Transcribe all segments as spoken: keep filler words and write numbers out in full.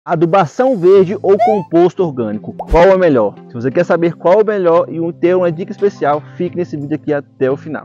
Adubação verde ou composto orgânico, qual é o melhor? Se você quer saber qual é o melhor e ter uma dica especial, fique nesse vídeo aqui até o final.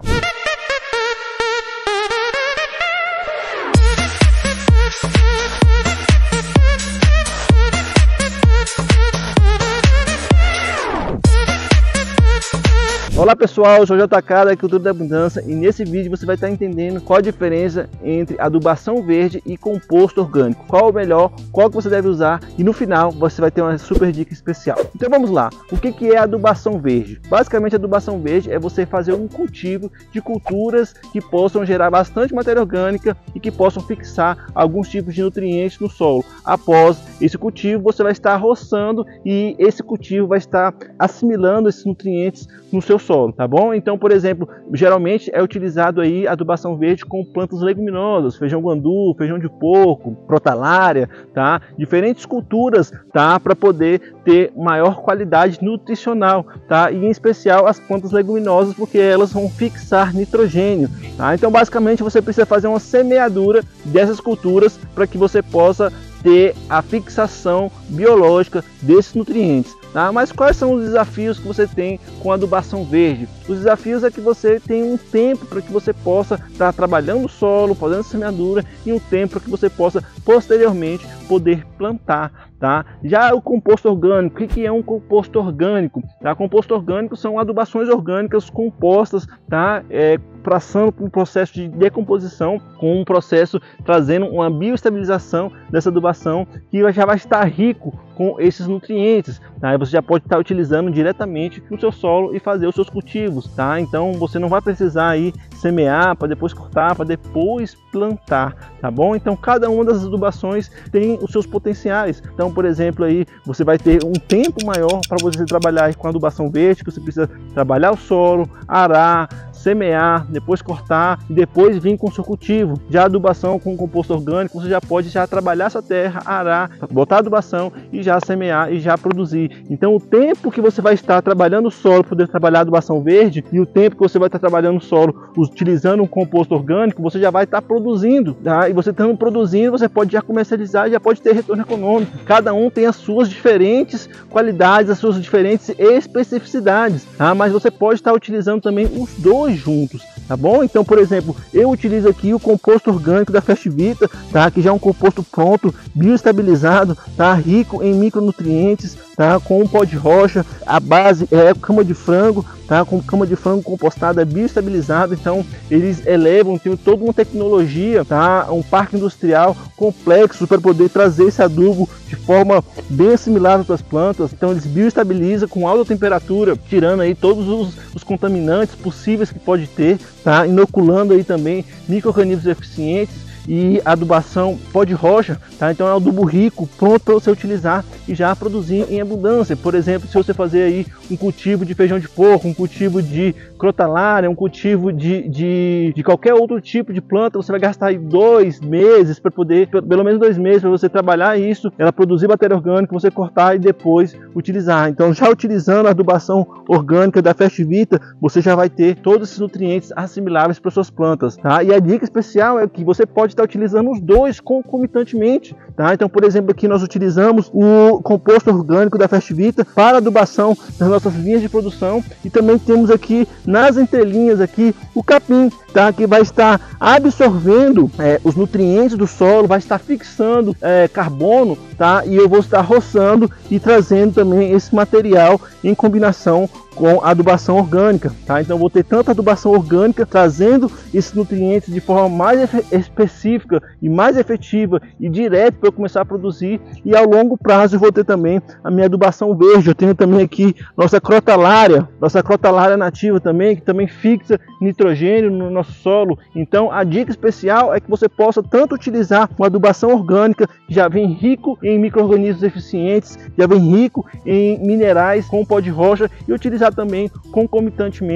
Olá pessoal, eu sou o J K da Cultura da Abundância e nesse vídeo você vai estar entendendo qual a diferença entre adubação verde e composto orgânico, qual é o melhor, qual que você deve usar e no final você vai ter uma super dica especial. Então vamos lá, o que que é adubação verde? Basicamente a adubação verde é você fazer um cultivo de culturas que possam gerar bastante matéria orgânica e que possam fixar alguns tipos de nutrientes no solo. Após esse cultivo você vai estar roçando e esse cultivo vai estar assimilando esses nutrientes no seu solo, tá bom? Então, por exemplo, geralmente é utilizado aí adubação verde com plantas leguminosas, feijão guandu, feijão de porco, crotalária, tá? Diferentes culturas, tá? Para poder ter maior qualidade nutricional, tá? E em especial as plantas leguminosas, porque elas vão fixar nitrogênio, tá? Então, basicamente, você precisa fazer uma semeadura dessas culturas para que você possa ter a fixação biológica desses nutrientes. Tá? Mas quais são os desafios que você tem com a adubação verde? Os desafios é que você tem um tempo para que você possa estar trabalhando o solo, fazendo semeadura e um tempo para que você possa posteriormente poder plantar. Tá? Já o composto orgânico, o que é um composto orgânico? Tá? Composto orgânico são adubações orgânicas compostas, tá? É, passando por um processo de decomposição, com um processo trazendo uma bioestabilização dessa adubação que já vai estar rico com esses nutrientes, tá? Você já pode estar utilizando diretamente no seu solo e fazer os seus cultivos, tá? Então você não vai precisar aí semear para depois cortar, para depois plantar, tá bom? Então cada uma das adubações tem os seus potenciais. Então, por exemplo, aí você vai ter um tempo maior para você trabalhar com adubação verde, que você precisa trabalhar o solo, arar, semear, depois cortar e depois vir com o seu cultivo. Já a adubação com composto orgânico, você já pode já trabalhar essa terra, arar, botar adubação e já semear e já produzir. Então o tempo que você vai estar trabalhando o solo para poder trabalhar a adubação verde e o tempo que você vai estar trabalhando o solo utilizando um composto orgânico, você já vai estar produzindo, tá? E você estando produzindo, você pode já comercializar e já pode ter retorno econômico. Cada um tem as suas diferentes qualidades, as suas diferentes especificidades, tá? Mas você pode estar utilizando também os dois juntos, tá bom? Então, por exemplo, eu utilizo aqui o composto orgânico da Festivita, tá? Que já é um composto pronto, bioestabilizado, tá? Rico em micronutrientes, tá? Com um pó de rocha, a base é cama de frango, tá? Com cama de frango compostada, bioestabilizada. Então eles elevam, tem toda uma tecnologia, tá? Um parque industrial complexo para poder trazer esse adubo de forma bem assimilável para as plantas. Então eles bioestabilizam com alta temperatura, tirando aí todos os, os contaminantes possíveis que pode ter, tá? Inoculando aí também micro-organismos eficientes. E adubação pó de rocha, tá? Então é um adubo rico, pronto para você utilizar e já produzir em abundância. Por exemplo, se você fazer aí um cultivo de feijão de porco, um cultivo de crotalária, um cultivo de, de, de qualquer outro tipo de planta, você vai gastar aí dois meses para poder, pelo menos dois meses para você trabalhar isso, ela produzir matéria orgânica, você cortar e depois utilizar. Então já utilizando a adubação orgânica da Festivita, você já vai ter todos esses nutrientes assimiláveis para suas plantas, tá? E a dica especial é que você pode está utilizando os dois concomitantemente, tá? Então, por exemplo, aqui nós utilizamos o composto orgânico da Festivita para adubação das nossas linhas de produção e também temos aqui nas entrelinhas aqui o capim, tá? Que vai estar absorvendo é, os nutrientes do solo, vai estar fixando é, carbono, tá? E eu vou estar roçando e trazendo também esse material em combinação com a adubação orgânica, tá? Então eu vou ter tanta adubação orgânica trazendo esses nutrientes de forma mais específica e mais efetiva e direto para eu começar a produzir, e ao longo prazo eu vou ter também a minha adubação verde. Eu tenho também aqui nossa crotalária, nossa crotalária nativa também, que também fixa nitrogênio no nosso solo. Então a dica especial é que você possa tanto utilizar uma adubação orgânica que já vem rico em micro-organismos eficientes, já vem rico em minerais com pó de rocha, e utilizar também concomitantemente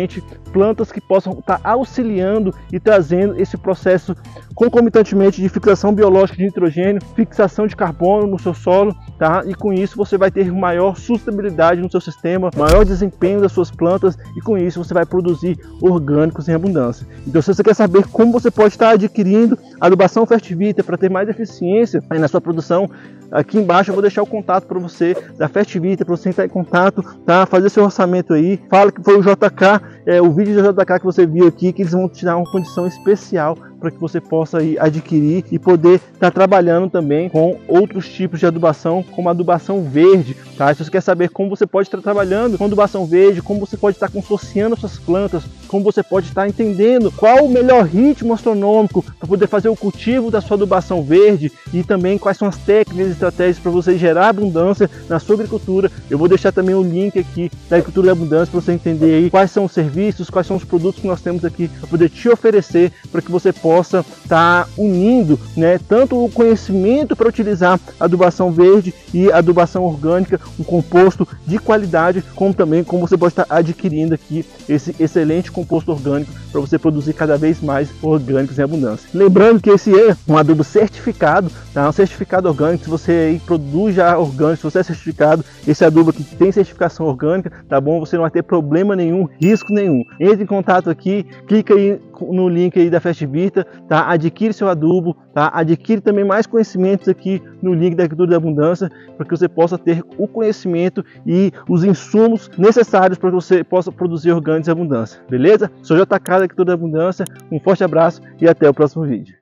plantas que possam estar auxiliando e trazendo esse processo concomitantemente de fixação biológica de nitrogênio, fixação de carbono no seu solo, tá? E com isso você vai ter maior sustentabilidade no seu sistema, maior desempenho das suas plantas, e com isso você vai produzir orgânicos em abundância. Então, se você quer saber como você pode estar adquirindo adubação Fertivita para ter mais eficiência aí na sua produção, aqui embaixo eu vou deixar o contato para você da Fertivita, para você entrar em contato, tá? Fazer seu orçamento aí, fala que foi o J K, é, o vídeo do J K que você viu aqui, que eles vão te dar uma condição especial para que você possa aí adquirir e poder estar tá trabalhando também com outros tipos de adubação, como a adubação verde, tá? Se você quer saber como você pode estar trabalhando com adubação verde, como você pode estar consorciando suas plantas, como você pode estar entendendo qual o melhor ritmo astronômico para poder fazer o cultivo da sua adubação verde, e também quais são as técnicas e estratégias para você gerar abundância na sua agricultura, eu vou deixar também o link aqui da Agricultura da Abundância para você entender aí quais são os serviços, quais são os produtos que nós temos aqui para poder te oferecer, para que você possa possa estar unindo, né, tanto o conhecimento para utilizar adubação verde e adubação orgânica, um composto de qualidade, como também como você pode estar adquirindo aqui esse excelente composto orgânico para você produzir cada vez mais orgânicos em abundância. Lembrando que esse é um adubo certificado, tá? Um certificado orgânico. Se você aí produz já orgânico, se você é certificado, esse adubo aqui tem certificação orgânica, tá bom? Você não vai ter problema nenhum, risco nenhum. Entre em contato aqui, clica aí no link aí da Fertivita, tá? Adquire seu adubo, tá? Adquire também mais conhecimentos aqui no link da Agricultura da Abundância, para que você possa ter o conhecimento e os insumos necessários para que você possa produzir orgânicos em abundância, beleza? Sou J K da Agricultura da Abundância, um forte abraço e até o próximo vídeo.